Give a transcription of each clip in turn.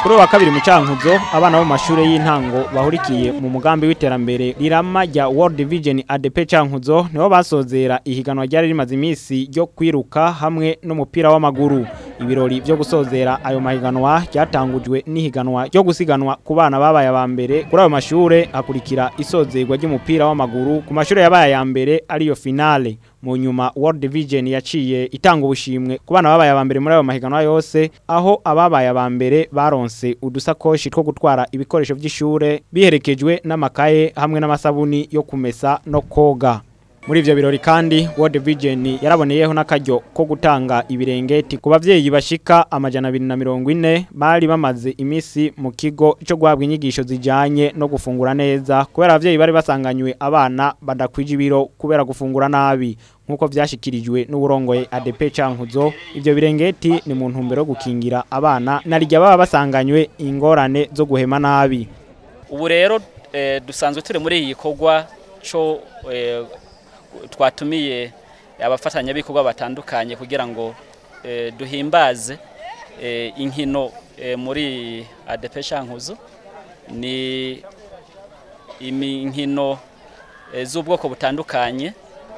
Kuri wa kabiri mu Cankuzo abana bo mashure y'intango bahurikiye mu mugambi w'iterambere rirama rya World Vision ADP Cankuzo niho basozera ihiganwa ryari rimaze imisi ryo kwiruka hamwe n'umupira w'amaguru. Ibirori byo gusozera ayo mahiganwa ryatangujwe n'ihiganwa ryo gusiganwa ku bana babaye abambere kuri ayo mashure hakurikira isozerwa ry'umupira w'amaguru ku mashure yabaye ya mbere ariyo finale. Mu nyuma World Vision yaciye itanga ubushimwe ku bana babaye abambere muri ayo mahiganwa yose aho ababaye abambere baronse udusakoshi two gutwara ibikoresho by'ishure biherekejwe n'amakaye hamwe n'amasabuni yo kumesa no koga. Muri ivyo birori kandi World Vision yaraboneyeho n'akaryo ko gutanga ibirengeti ku bavyeyi bashika amajana 240 bari bamaze imisi mu kigo cyo guhabwa inyigisho zijanye no gufungura neza kubera abavyeyi bari basanganywe abana badakwije ibiro kubera gufungura nabi nkuko vyashikirijwe n'uburongoye ADP Cankuzo. Ivyo birengeti ni mu ntumbero yo gukingira abana narijya baba basanganywe ingorane zo guhema nabi. Ubu rero dusanzwe turi muri iyi gikorwa cyo twatumiye abafatanya bikorwa batandukanye kugira ngo duhimbaze inkino muri ADP Cankuzo. Ni inkino z'ubwoko butandukanye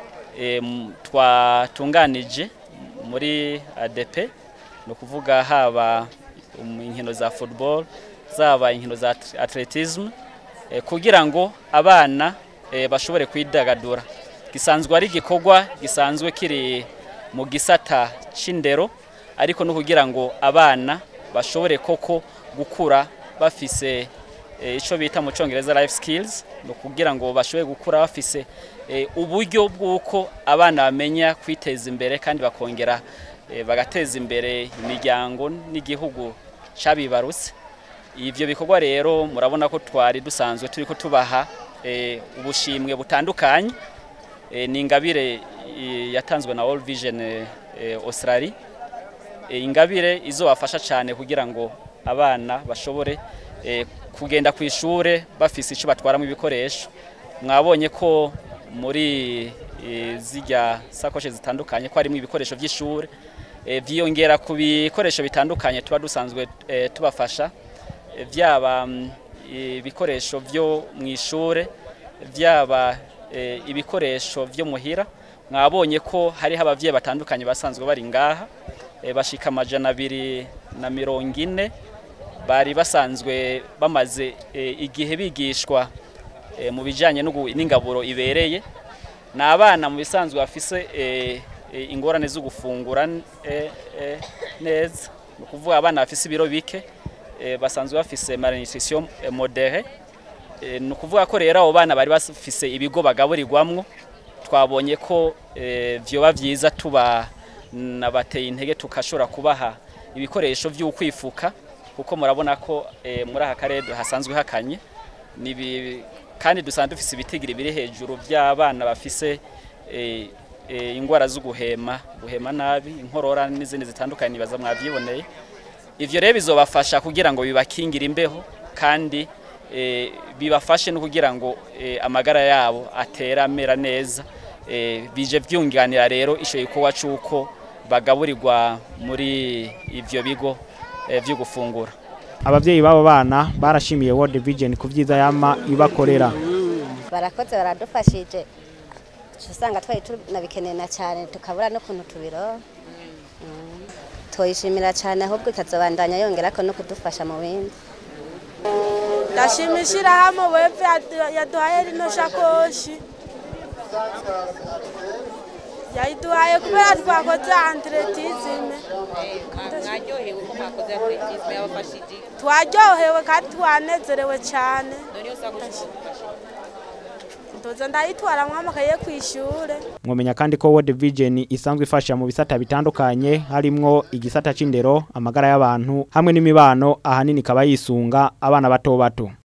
twatunganije muri ADP, no kuvuga haba inkino za football, zaba inkino za atletism, kugira ngo abana bashobore kwidagadura. Gisanzwe ari gikorwa gisanzwe kiri mu gisata c'indero, ariko no kugira ngo abana bashobore koko gukura bafise ico bita mu Congereza life skills, no kugira ngo bashobore gukura bafise uburyo bw'uko abana bamenya kwiteza imbere kandi bakongera bagateza imbere imiryango n'igihugu cabibarutse. Ivyo bikorwa rero murabona ko twari dusanzwe turiko tubaha ubushimwe butandukanye. Ni ingabire yatanzwe na World Vision Australia, ingabire izobafasha cyane kugira ngo abana bashobore kugenda ku ishure bafise ico batwara mu bikoresho. Mwabonye ko muri zijya sakoshe zitandukanye ko harimo ibikoresho by'ishure, vyiyongera ku bikoresho bitandukanye tuba dusanzwe tubafasha, vyaba ibikoresho byo mu ishure, vyaba ibikoresho byo muhira. Mwabonye ko hari abavyeyi batandukanye basanzwe bari ngaha bashika amajana 240 bari basanzwe bamaze igihe bigishwa mu bijanye n'ingaburo ibereye. N'abana mu bisanzwe bafise ingorane zo gufungura neza, no kuvuga abana bafise ibiro bike, basanzwe bafise malnutrition modérée. No kuvuga ko rero abo bana bari bafise ibigo bagaburirwamwo. Twabonye ko vyoba vyiza tuba nabateye intege tukashora kubaha ibikoresho byo kwifuka, kuko murabona ko muri aka karere hasanzwe hakanye kandi dusanzwe dufise ibitigiri biri hejuru by'abana bafise ingwara zo guhema nabi, inkorora n'izindi zitandukanye baza mwavyiboneye. Ivyo rero bizobafasha kugira ngo bibakingire imbeho kandi bibafashe no kugira ngo amagara yabo ateramera neza. Bije byunganira rero isho yikowa cuko bagaburirwa muri ivyo bigo byo gufungura. Abavyeyi babo bana barashimiye World Vision ku vyiza yama ibakorera. Barakoze baradufashije, usanga twari tunabikenena cyane tukabura no kuntu tubiro. Toyishimira cyane ahubwo ikazobandanya yongera ko no kudufasha mu bindi. Ndashimishira hamwe wepfe yaduhaye rino shakoshi, yayiduhaye kubera twakoze atletism. Mwaryohewe ko mwakoze atletism yabafashije? Twaryohewe kandi twanezerewe cyane. Ndoza ndayitwara mwamakaye kwishure. Mwomenya kandi ko World Vision isanzwe ifasha mu bisata bitandukanye harimwo igisata c'indero, amagara y'abantu hamwe n'imibano, ahanini kaba yisunga abana bato bato.